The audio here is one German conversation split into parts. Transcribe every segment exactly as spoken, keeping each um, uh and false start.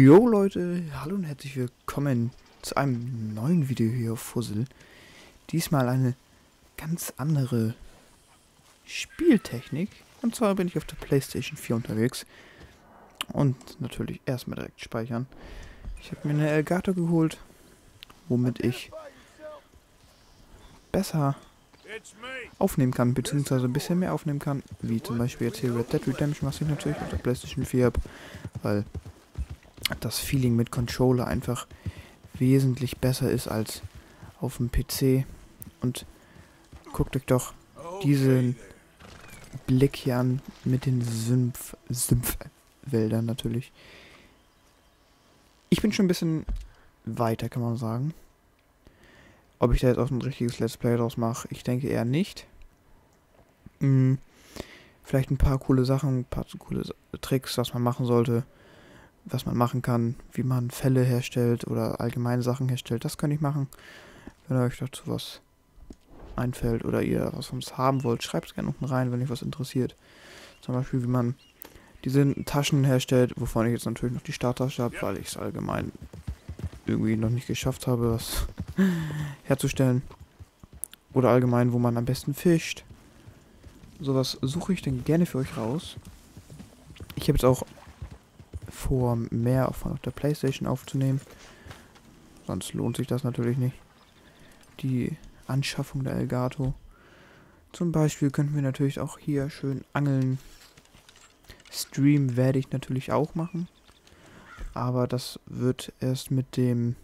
Jo Leute, hallo und herzlich willkommen zu einem neuen Video hier auf Fuzzle. Diesmal eine ganz andere Spieltechnik. Und zwar bin ich auf der PlayStation vier unterwegs. Und natürlich erstmal direkt speichern. Ich habe mir eine Elgato geholt, womit ich besser aufnehmen kann, beziehungsweise ein bisschen mehr aufnehmen kann, wie zum Beispiel jetzt hier Red Dead Redemption, was ich natürlich auf der PlayStation vier habe, weil das Feeling mit Controller einfach wesentlich besser ist als auf dem P C. Und guckt euch doch diesen Blick hier an mit den Sümpf, Sümpfwäldern natürlich. Ich bin schon ein bisschen weiter, kann man sagen. Ob ich da jetzt auch ein richtiges Let's Play draus mache, ich denke eher nicht. Hm, vielleicht ein paar coole Sachen, ein paar coole Tricks, was man machen sollte, was man machen kann, wie man Fälle herstellt oder allgemeine Sachen herstellt, das kann ich machen. Wenn euch dazu was einfällt oder ihr was von uns haben wollt, schreibt es gerne unten rein, wenn euch was interessiert. Zum Beispiel, wie man diese Taschen herstellt, wovon ich jetzt natürlich noch die Starttasche habe, weil ich es allgemein irgendwie noch nicht geschafft habe, was herzustellen. Oder allgemein, wo man am besten fischt. Sowas suche ich dann gerne für euch raus. Ich habe jetzt auch vor, mehr auf der PlayStation aufzunehmen. Sonst lohnt sich das natürlich nicht. Die Anschaffung der Elgato. Zum Beispiel könnten wir natürlich auch hier schön angeln. Stream werde ich natürlich auch machen. Aber das wird erst mit dem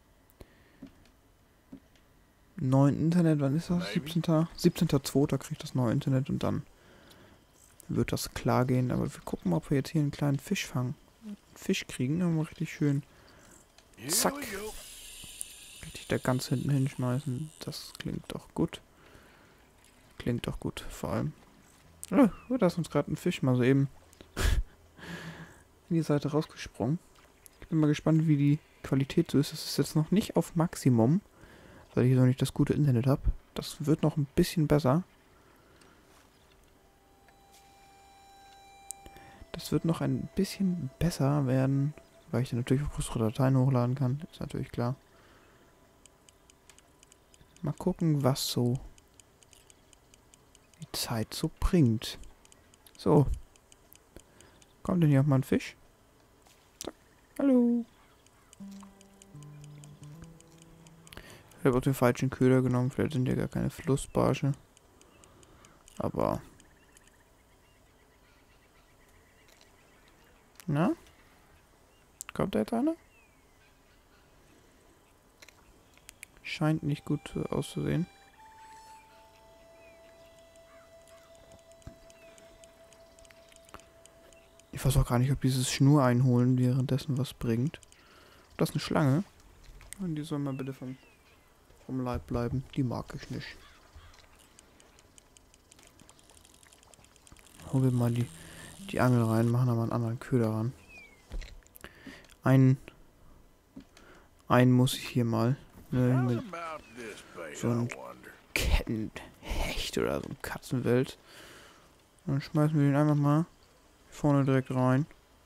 neuen Internet, wann ist das? siebzehnter siebzehnter zweiter kriege ich das neue Internet und dann wird das klar gehen. Aber wir gucken mal, ob wir jetzt hier einen kleinen Fisch fangen. Fisch kriegen, dann mal richtig schön. Zack. Richtig da ganz hinten hinschmeißen. Das klingt doch gut. Klingt doch gut, vor allem. Oh, da ist uns gerade ein Fisch mal so eben in die Seite rausgesprungen. Ich bin mal gespannt, wie die Qualität so ist. Es ist jetzt noch nicht auf Maximum, weil ich noch nicht das gute Internet habe. Das wird noch ein bisschen besser. Das wird noch ein bisschen besser werden, weil ich dann natürlich auch größere Dateien hochladen kann. Ist natürlich klar. Mal gucken, was so die Zeit so bringt. So. Kommt denn hier auch mal ein Fisch? So. Hallo. Ich habe auch den falschen Köder genommen. Vielleicht sind ja gar keine Flussbarsche. Aber... Na? Kommt da jetzt einer? Scheint nicht gut auszusehen. Ich weiß auch gar nicht, ob dieses Schnur einholen währenddessen was bringt. Das ist eine Schlange. Und die soll mal bitte vom, vom Leib bleiben. Die mag ich nicht. Holen wir mal die, die Angel rein, machen aber einen anderen Köder ran. Einen, einen muss ich hier mal. Ne, mit so einem Kettenhecht oder so ein Katzenwelt. Dann schmeißen wir den einfach mal vorne direkt rein.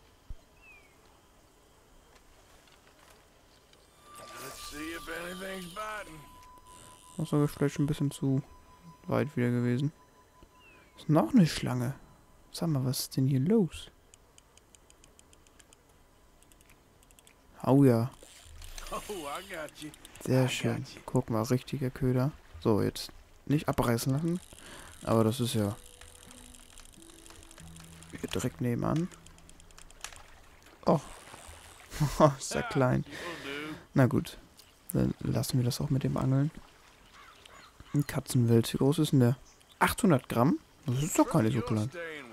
Das ist aber vielleicht schon ein bisschen zu weit wieder gewesen. Ist noch eine Schlange. Sag mal, was ist denn hier los? Oh ja. Sehr schön. Guck mal, richtiger Köder. So, jetzt nicht abreißen lassen. Aber das ist ja hier direkt nebenan. Oh. Ist ja klein. Na gut. Dann lassen wir das auch mit dem Angeln. Ein Katzenwels. Wie groß ist denn der? achthundert Gramm? Das ist doch gar nicht so klein.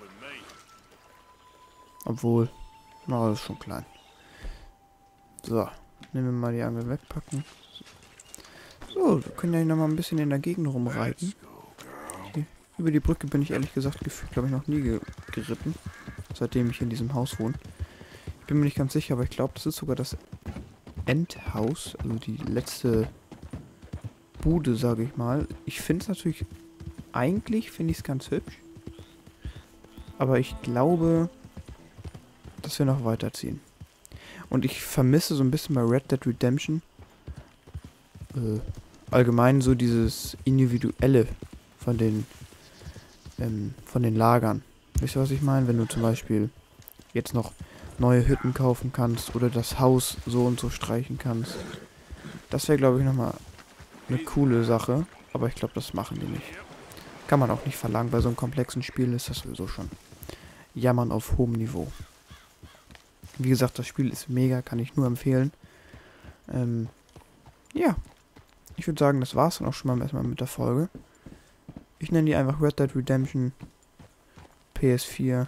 Obwohl. Na, das ist schon klein. So. Nehmen wir mal die Angel wegpacken. So, wir können ja noch mal ein bisschen in der Gegend rumreiten. Hier, über die Brücke bin ich ehrlich gesagt gefühlt, glaube ich, noch nie ge geritten. Seitdem ich in diesem Haus wohne. Ich bin mir nicht ganz sicher, aber ich glaube, das ist sogar das Endhaus. Also die letzte Bude, sage ich mal. Ich finde es natürlich... Eigentlich finde ich es ganz hübsch. Aber ich glaube, dass wir noch weiterziehen. Und ich vermisse so ein bisschen bei Red Dead Redemption äh, allgemein so dieses Individuelle von den ähm, von den Lagern. Wisst ihr, was ich meine? Wenn du zum Beispiel jetzt noch neue Hütten kaufen kannst oder das Haus so und so streichen kannst. Das wäre, glaube ich, nochmal eine coole Sache. Aber ich glaube, das machen die nicht. Kann man auch nicht verlangen. Bei so einem komplexen Spiel ist das sowieso schon Jammern auf hohem Niveau. Wie gesagt, das Spiel ist mega, kann ich nur empfehlen. Ähm, ja. Ich würde sagen, das war's dann auch schon mal erstmal mit der Folge. Ich nenne die einfach Red Dead Redemption P S vier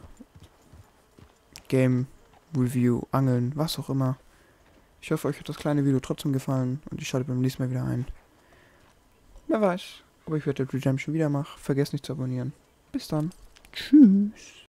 Game Review, Angeln, was auch immer. Ich hoffe, euch hat das kleine Video trotzdem gefallen und ich schalte beim nächsten Mal wieder ein. Wer weiß, ob ich Red Dead Redemption wieder mache. Vergesst nicht zu abonnieren. Bis dann. Tschüss.